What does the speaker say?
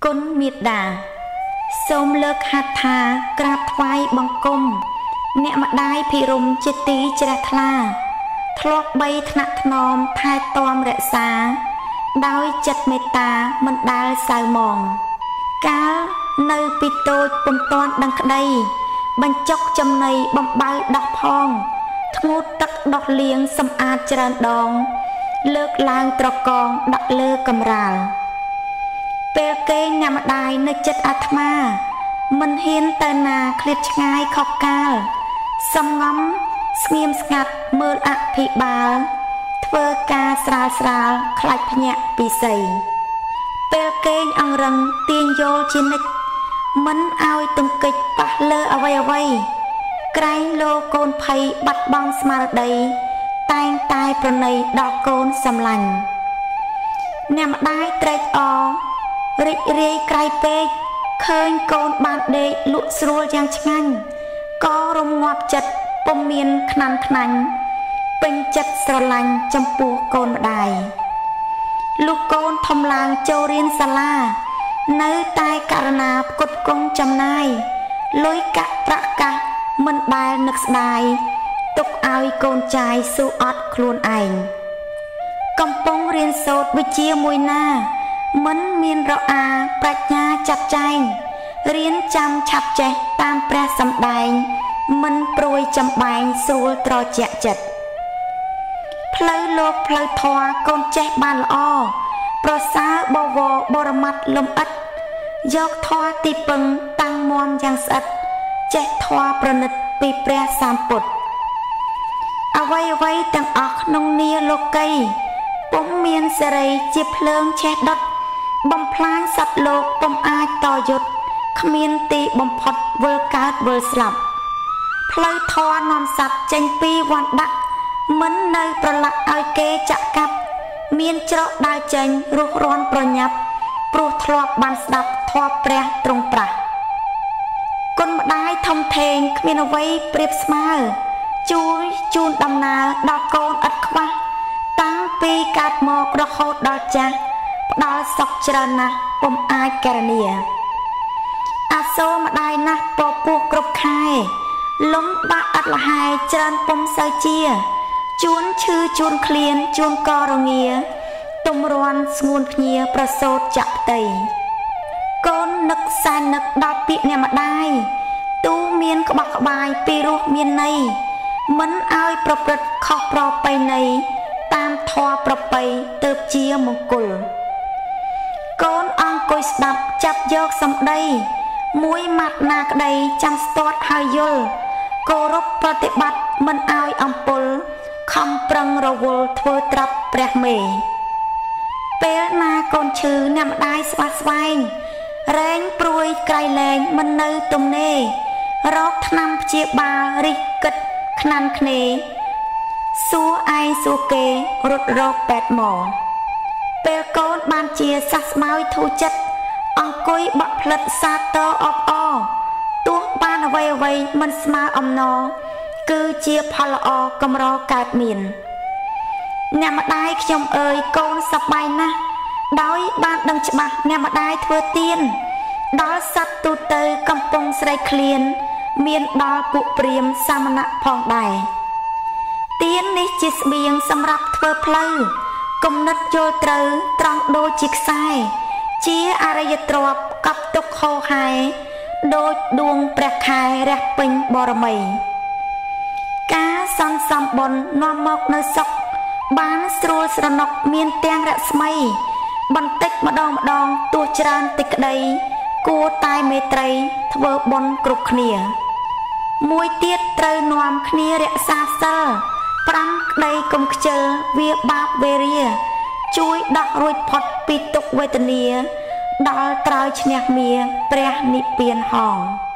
គុណមេត្តាសូមលើកហាត់ថាក្រាបថ្វាយបង្គំអ្នកម្ដាយភិរមជាទីជ្រះថ្លាធ្លាប់បីថ្នាក់ថ្នមថែទាំរក្សាដោយចិត្តមេត្តាមិនដែលសៅមងកាលនៅពីតូចពុំទាន់ដឹងក្តីបញ្ចុកចំណីបំបៅដោះផងធ្ងូតទឹកដោះលាងសម្អាតច្រើនដងលើកឡើងត្រកងដាក់លើកំរាលពេលគេញ៉ាំម្ដាយនៅចិត្តអាត្មាមិនហ៊ានទៅណាឃ្លាតឆ្ងាយខុសកាលសំងំស្ងៀមស្ងាត់មើលអភិបាលធ្វើការស្រាលខ្លាច់ភ្ញាក់ពីសីពេលគេអង្រឹងទាញយល់ជានិច្ចមិនឲ្យទង្គិចប៉ះលើអ្វីក្រែងលោកកូនភ័យបាត់បង់ស្មារតីតែងតែប្រណីដល់កូនសម្លាញ់អ្នកម្ដាយត្រេកអររីករាយក្រៃពេកឃើញកូនបានដេកលក់ស្រួលយ៉ាងឆ្ងាញ់ក៏រំងាប់ចិត្តពុំមានខ្នាន់ខ្នាញ់ពេញចិត្តស្រឡាញ់ចំពោះកូនម្ដាយលុះកូនធំឡើងចូលរៀនសាលានៅតែករណាផ្គត់ផ្គង់ចំណាយលុយកាក់ប្រាក់កាសមិនដែលនឹកស្ដាយទុកឲ្យកូនចាយស៊ូអត់ខ្លួនឯងកំពុងរៀនសូត្រវិជ្ជាមួយណាមិនមានរអាប្រាជ្ញាចាត់ចែងរៀនចាំឆាប់ចេះតាមព្រះសម្ដែងមិនព្រួយចំបែងស្រួលត្រជាក់ចិត្តផ្លូវលោកផ្លូវធម៌កូនចេះបានល្អប្រសើរបវរបរមត្តលំអិតយកធម៌ទីពឹងតាំងមាំយ៉ាងស្អិតចេះធម៌ប្រណិតពីព្រះសម្ពុទ្ធអ្វីទាំងអស់ក្នុងនាលោកីពុំមានសេរីជាភ្លើងឆេះដុតបំផ្លាញសត្វលោកពុំអាចតយុទ្ធគ្មានទីបំផុតវិលកើតវិលស្លាប់ផ្លូវធម៌នាំសត្វចេញពីវណ្ណៈមិននៅប្រឡាក់ឲ្យគេចាក់កាប់មានច្រកដើរចេញរុះរាន់ប្រញាប់ព្រោះធ្លាប់បានស្ដាប់ធម៌ព្រះទ្រង់ប្រាស់គុណម្ដាយធំធេងគ្មានអ្វីប្រៀបស្មើជួយជូនដំណើរដល់កូនឥតខ្វះតាំងពីកើតមករហូតដល់ចាស់ផ្ដល់សុខច្រើនណាស់ពុំអាចកែរនាអាសូរម្ដាយណាស់ពពោះគ្រប់ខែលំបាក់អត់លហែច្រើនពុំសូវជាជួនឈឺជួនឃ្លានជួនក៏រងាទំរាន់ស្ងួនភ្ញាប្រសូតចាក់ផ្ទៃកូននឹកសែននឹកដល់ពាក្យអ្នកម្ដាយទូមានក្បោះក្បាយពីរស់មានន័យមិនឲ្យប្រព្រឹត្តខុសប្រពៃណីតាមធម៌ប្រពៃទើបជាមង្គលកូនអង្គុយស្ដាប់ចាប់យកសម្ដីមួយម៉ាត់ណាក្ដីចាំស្ទាត់ហើយយល់គោរពប្រតិបត្តិមិនឲ្យអំពុលខំប្រឹងរវល់ធ្វើត្រាប់ព្រះមេពេលណាកូនឈឺអ្នកម្ដាយស្វាស្វែងរែងព្រួយក្រៃលែងមិននៅទំនេររកថ្នាំព្យាបាលរិះគិតខ្នាន់ខ្នេសួរឯងសួរគេរត់រកពេទ្យមកពេលកូនបានជាសះស្បើយធូរចិត្តអង្គុយបាក់ផ្លិតសាទរអបអរទោះបានអ្វីមិនស្មើអំណរគឺជាផលល្អកម្រកើតមានអ្នកម្ដាយខ្ញុំអើយកូនសប្បាយណាស់ដោយបានដឹងច្បាស់អ្នកម្ដាយធ្វើទានដល់សត្វទូទៅកំពុងស្រេកឃ្លានមានដល់ពួកព្រាហ្មណ៍សាមណៈផងដែរទាននេះជាស្បៀងសម្រាប់ធ្វើផ្លូវគំនិតយល់ត្រូវត្រង់ដូចជាខ្សែជាអរិយទ្រព្យកប់ទុកហោហែដូចដួងព្រះខែរះពេញបរមីការសន្សំបុណ្យនាំមកនៅសុខបានស្រួលស្រណុកមានទាំងរស្មីបន្តិចម្ដងទោះច្រើនតិចក្ដីគួរតែមេត្រីធ្វើបុណ្យគ្រប់គ្នាមួយទៀតត្រូវនាំគ្នារក្សាសិល5ក្ដីកុំខ្ជិលវាបាបវេរាជួយដោះរួចផុតពីទុក្ខវេទនាដល់ត្រើយឈ្នះមារព្រះនិព្វានហង